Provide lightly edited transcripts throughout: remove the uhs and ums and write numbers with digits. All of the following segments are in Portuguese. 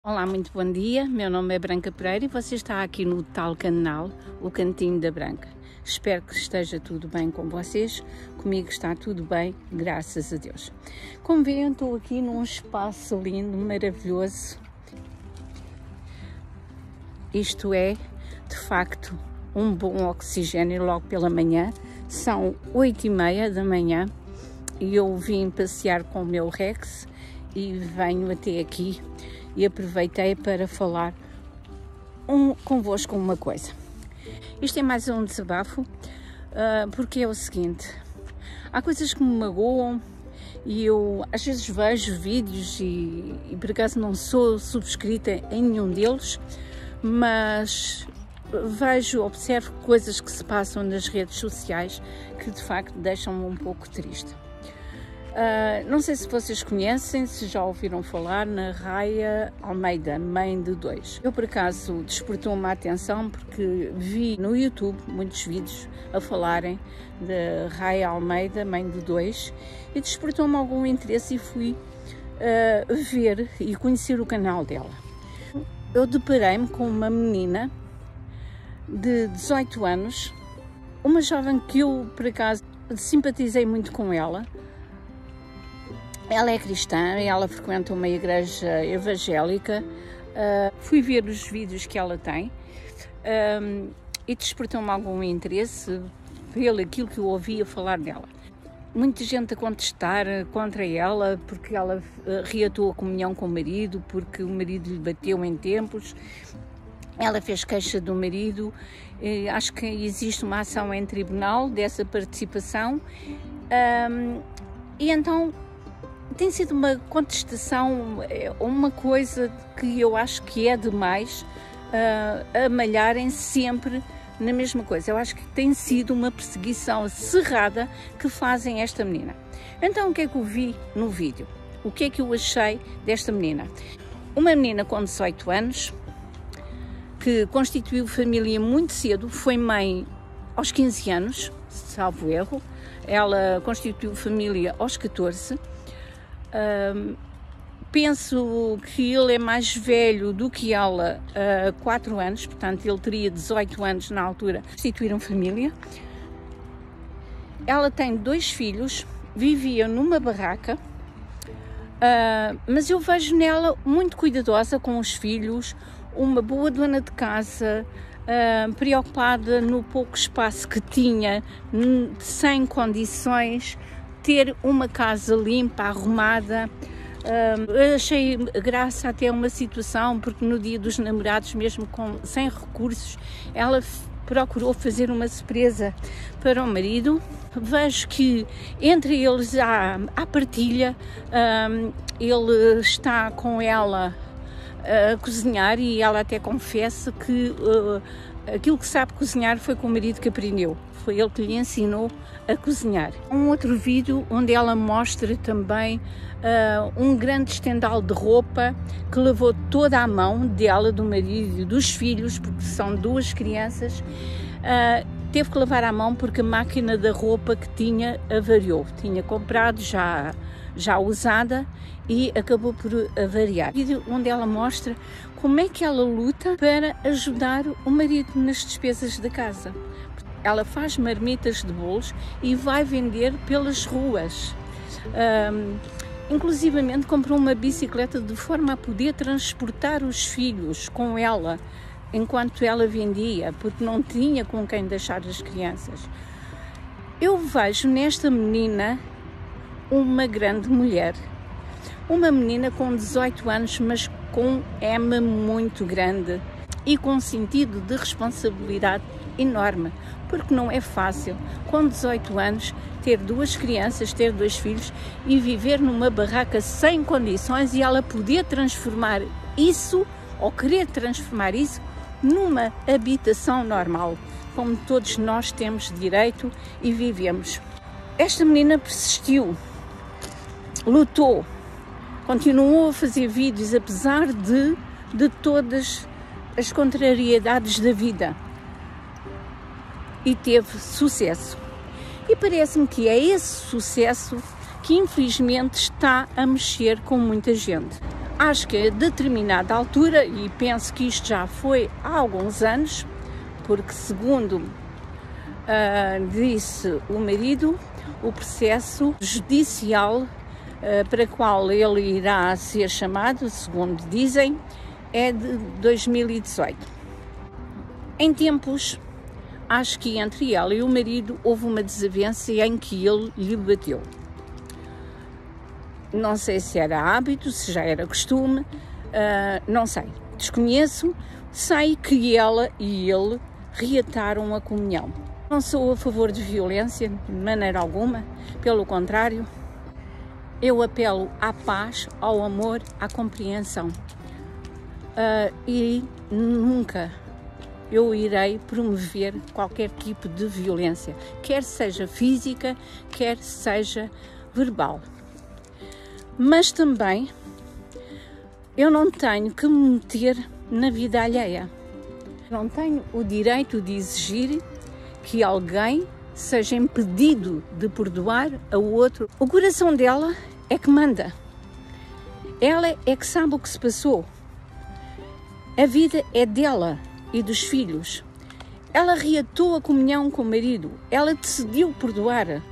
Olá, muito bom dia. Meu nome é Branca Pereira e você está aqui no tal canal, o Cantinho da Branca. Espero que esteja tudo bem com vocês. Comigo está tudo bem, graças a Deus. Como veem, eu estou aqui num espaço lindo, maravilhoso. Isto é, de facto, um bom oxigênio logo pela manhã. São 8h30 da manhã e eu vim passear com o meu Rex e venho até aqui. E aproveitei para falar convosco uma coisa. Isto é mais um desabafo, porque é o seguinte: há coisas que me magoam e eu às vezes vejo vídeos e por acaso não sou subscrita em nenhum deles, mas observo coisas que se passam nas redes sociais que de facto deixam-me um pouco triste. Não sei se vocês conhecem, se já ouviram falar na Raya Almeida, mãe de 2. Eu, por acaso, despertou-me a atenção porque vi no YouTube muitos vídeos a falarem de Raya Almeida, mãe de 2, e despertou-me algum interesse e fui ver e conhecer o canal dela. Eu deparei-me com uma menina de 18 anos, uma jovem que eu, por acaso, simpatizei muito com ela. Ela é cristã, ela frequenta uma igreja evangélica. Fui ver os vídeos que ela tem e despertou-me algum interesse pelo aquilo que eu ouvia falar dela. Muita gente a contestar contra ela porque ela reatou a comunhão com o marido, porque o marido lhe bateu em tempos. Ela fez queixa do marido. Acho que existe uma ação em tribunal dessa participação. E então tem sido uma contestação, uma coisa que eu acho que é demais, a malharem sempre na mesma coisa. Eu acho que tem sido uma perseguição cerrada que fazem esta menina. Então o que é que eu vi no vídeo? O que é que eu achei desta menina? Uma menina com 18 anos, que constituiu família muito cedo, foi mãe aos 15 anos, salvo erro. Ela constituiu família aos 14. Penso que ele é mais velho do que ela, 4 anos, portanto ele teria 18 anos na altura. Constituíram família. Ela tem 2 filhos, vivia numa barraca, mas eu vejo nela muito cuidadosa com os filhos, uma boa dona de casa, preocupada no pouco espaço que tinha, sem condições, ter uma casa limpa, arrumada. Achei graça até uma situação, porque no dia dos namorados, mesmo sem recursos, ela procurou fazer uma surpresa para o marido. Vejo que entre eles há partilha. Ele está com ela a cozinhar e ela até confessa que aquilo que sabe cozinhar foi com o marido que aprendeu. Foi ele que lhe ensinou a cozinhar. Um outro vídeo onde ela mostra também um grande estendal de roupa que levou toda a mão dela, do marido e dos filhos, porque são 2 crianças. Teve que lavar à mão porque a máquina da roupa que tinha avariou. Tinha comprado já usada e acabou por avariar. Vídeo onde ela mostra como é que ela luta para ajudar o marido nas despesas da casa. Ela faz marmitas de bolos e vai vender pelas ruas. Inclusivamente comprou uma bicicleta de forma a poder transportar os filhos com ela enquanto ela vendia, porque não tinha com quem deixar as crianças. Eu vejo nesta menina uma grande mulher. Uma menina com 18 anos, mas com M muito grande e com um sentido de responsabilidade enorme, porque não é fácil, com 18 anos, ter 2 crianças, ter 2 filhos e viver numa barraca sem condições e ela poder transformar isso, ou querer transformar isso, numa habitação normal, como todos nós temos direito e vivemos. Esta menina persistiu, lutou, continuou a fazer vídeos, apesar de todas as contrariedades da vida, e teve sucesso. E parece-me que é esse sucesso que infelizmente está a mexer com muita gente. Acho que a determinada altura, e penso que isto já foi há alguns anos, porque segundo disse o marido, o processo judicial para o qual ele irá ser chamado, segundo dizem, é de 2018. Em tempos, acho que entre ela e o marido houve uma desavença em que ele lhe bateu. Não sei se era hábito, se já era costume, não sei, desconheço. Sei que ela e ele reataram a comunhão. Não sou a favor de violência, de maneira alguma, pelo contrário, eu apelo à paz, ao amor, à compreensão. E nunca eu irei promover qualquer tipo de violência, quer seja física, quer seja verbal. Mas também eu não tenho que me meter na vida alheia. Não tenho o direito de exigir que alguém seja impedido de perdoar a outro. O coração dela é que manda. Ela é que sabe o que se passou. A vida é dela e dos filhos. Ela reatou a comunhão com o marido. Ela decidiu perdoar.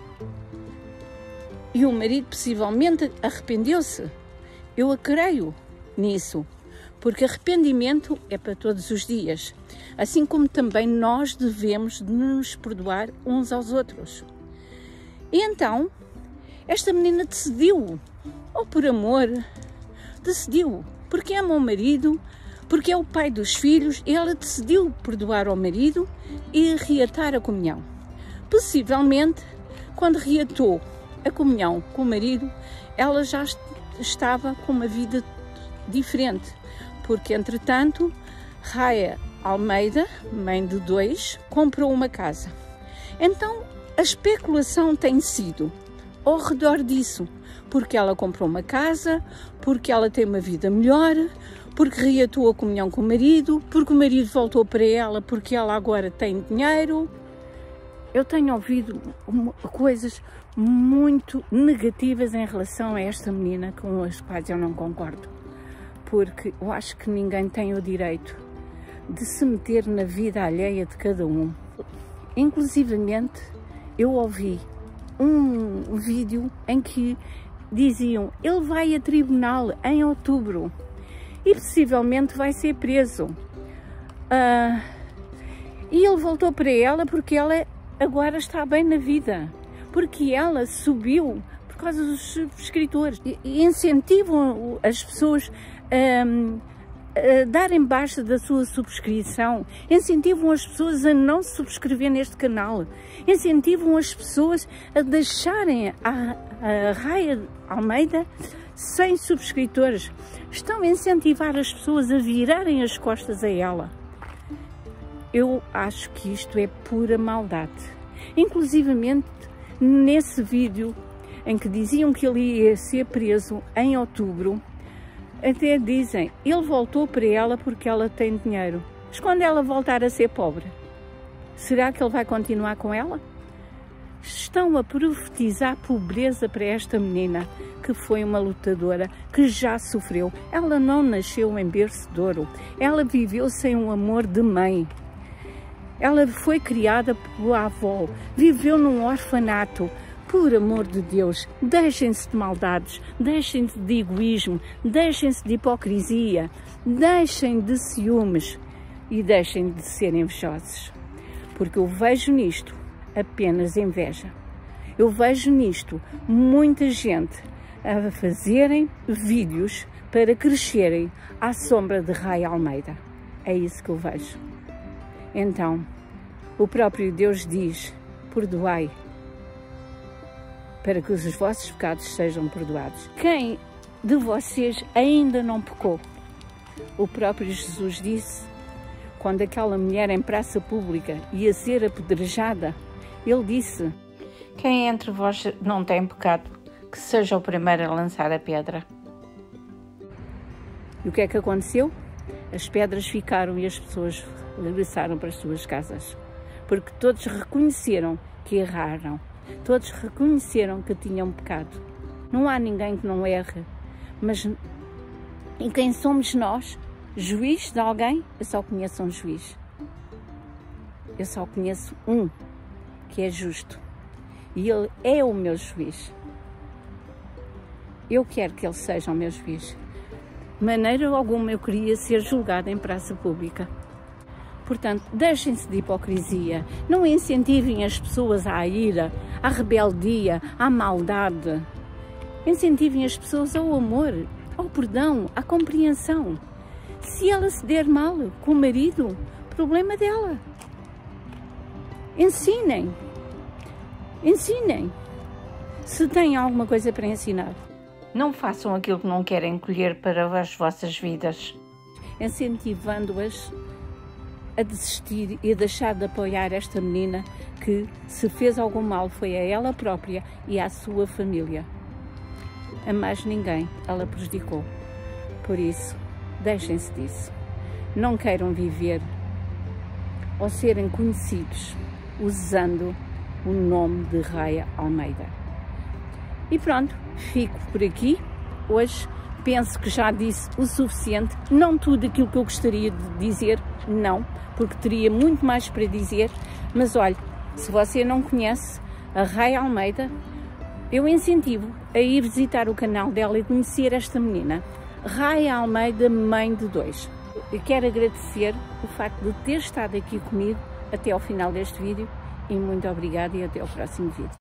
E o marido possivelmente arrependeu-se. Eu creio nisso, porque arrependimento é para todos os dias, assim como também nós devemos nos perdoar uns aos outros. E então, esta menina decidiu, ou por amor, decidiu, porque ama o marido, porque é o pai dos filhos, e ela decidiu perdoar ao marido e reatar a comunhão. Possivelmente, quando reatou a comunhão com o marido, ela já estava com uma vida diferente, porque entretanto Raia Almeida, mãe de 2, comprou uma casa. Então a especulação tem sido ao redor disso, porque ela comprou uma casa, porque ela tem uma vida melhor, porque reatou a comunhão com o marido, porque o marido voltou para ela, porque ela agora tem dinheiro. Eu tenho ouvido coisas muito negativas em relação a esta menina, com as quais eu não concordo, porque eu acho que ninguém tem o direito de se meter na vida alheia de cada um. Inclusivamente, eu ouvi um vídeo em que diziam: ele vai a tribunal em outubro e possivelmente vai ser preso. E ele voltou para ela porque ela agora está bem na vida, porque ela subiu por causa dos subscritores. E incentivam as pessoas a darem baixa da sua subscrição, incentivam as pessoas a não subscrever neste canal, incentivam as pessoas a deixarem a Raia Almeida sem subscritores, estão a incentivar as pessoas a virarem as costas a ela. Eu acho que isto é pura maldade. Inclusivamente, nesse vídeo em que diziam que ele ia ser preso em outubro, até dizem: ele voltou para ela porque ela tem dinheiro. Mas quando ela voltar a ser pobre, será que ele vai continuar com ela? Estão a profetizar pobreza para esta menina, que foi uma lutadora, que já sofreu. Ela não nasceu em berço de ouro. Ela viveu sem um amor de mãe. Ela foi criada pela avó, viveu num orfanato. Por amor de Deus, deixem-se de maldades, deixem-se de egoísmo, deixem-se de hipocrisia, deixem de ciúmes e deixem de ser invejosos. Porque eu vejo nisto apenas inveja. Eu vejo nisto muita gente a fazerem vídeos para crescerem à sombra de Raia Almeida. É isso que eu vejo. Então, o próprio Deus diz: perdoai, para que os vossos pecados sejam perdoados. Quem de vocês ainda não pecou? O próprio Jesus disse, quando aquela mulher em praça pública ia ser apedrejada, ele disse: quem entre vós não tem pecado, que seja o primeiro a lançar a pedra. E o que é que aconteceu? As pedras ficaram e as pessoas regressaram para as suas casas, porque todos reconheceram que erraram. Todos reconheceram que tinham pecado. Não há ninguém que não erre, mas E quem somos nós? Juiz de alguém? Eu só conheço um juiz. Eu só conheço um que é justo. E ele é o meu juiz. Eu quero que ele seja o meu juiz. De maneira alguma eu queria ser julgada em praça pública. Portanto, deixem-se de hipocrisia. Não incentivem as pessoas à ira, à rebeldia, à maldade. Incentivem as pessoas ao amor, ao perdão, à compreensão. Se ela se der mal com o marido, problema dela. Ensinem. Ensinem. Se têm alguma coisa para ensinar. Não façam aquilo que não querem colher para as vossas vidas. Incentivando-as a desistir e a deixar de apoiar esta menina que, se fez algum mal, foi a ela própria e à sua família. A mais ninguém ela prejudicou. Por isso, deixem-se disso. Não queiram viver ou serem conhecidos usando o nome de Raya Almeida. E pronto, fico por aqui. Hoje penso que já disse o suficiente. Não tudo aquilo que eu gostaria de dizer, não, porque teria muito mais para dizer. Mas olha, se você não conhece a Raya Almeida, eu incentivo a ir visitar o canal dela e conhecer esta menina. Raya Almeida, mãe de 2. Eu quero agradecer o facto de ter estado aqui comigo até ao final deste vídeo e muito obrigada e até ao próximo vídeo.